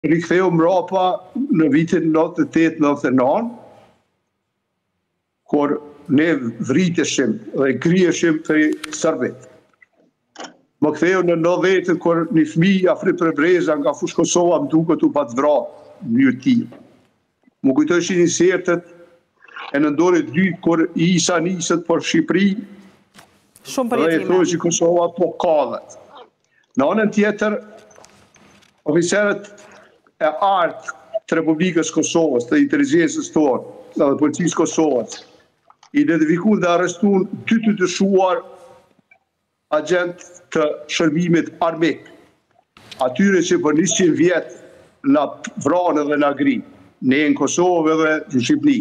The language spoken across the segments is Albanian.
riktheu mrapa në vitin 98-99, kur ne vriteshim dhe kryeshim të Serbit. Më ktheu në 90, kur një fëmijë afrit për breza nga fushë Kosova më duket u pat vrarë në mënyrë të tillë. Më kujtohesh insertet e në dorë të dytë kur Isa niset për Shqipëri. Shumë për jetime. Dhe e thoi që Kosova po kallet. Në anën tjetër, oficerët e artë të Republikës Kosovës, të inteligjencës tonë, dhe policisë Kosovës, identifikuar dhe arrestuar 2 të dyshuar agent të shërbimit armik. Atyre që për 100 vjetë na vranë dhe na grinë, ne në Kosovë dhe në Shqipëri.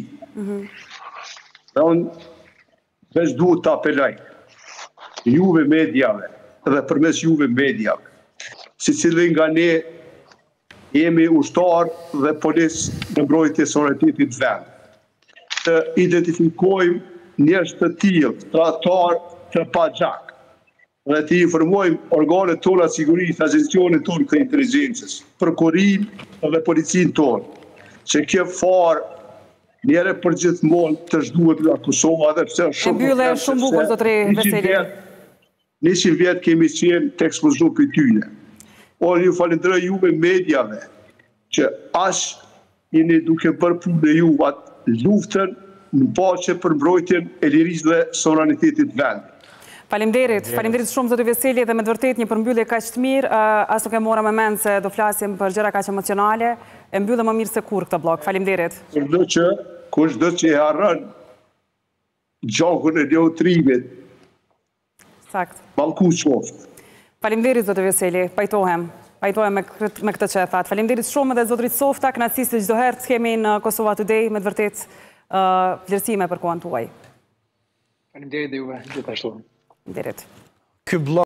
Dhe unë veç duhet të apelaj juve mediave dhe përmes juve mediave, si cilin nga ne jemi ushtar dhe polis në mbrojtje suverenitetit vend, të identifikojmë njerëz të tillë, tradhtar të paxhak, dhe të informojmë organet tona të sigurisë, agjencionet tona të inteligjencës, prokurorinë dhe policinë tonë, që kjo farë njëre për gjithmonë të zhduhet nga Kosova dhe pse shumë mbyllë shumë bukur zotëri Veseli. 100 vjetë kemi qenë të ekspozuar për tyne. Por ju falenderoj juve mediave që jeni duke bërë punë e ju atë luftën në paqe për mbrojtjen e lirisë dhe sovranitetit vendit. Faleminderit shumë zoti Veseli, dhe me të vërtetë një përmbyllje kaq të mirë, as nuk e mora me mend se do flasim për gjëra kaq emocionale, e mbyllë më mirë se kur këtë blog. Faleminderit. Kushdo që e harron gjakun e neutrimit. Sakt. Ballku qoftë. Faleminderit zoti Veseli, pajtohem me këtë që e thatë. Faleminderit shumë edhe zotrit Softa, kënaqësi se çdo herë të kemi në Kosova Today, me të vërtetë vlerësime për kohën tuaj. Faleminderit dhe juve gjithashtu. Faleminderit.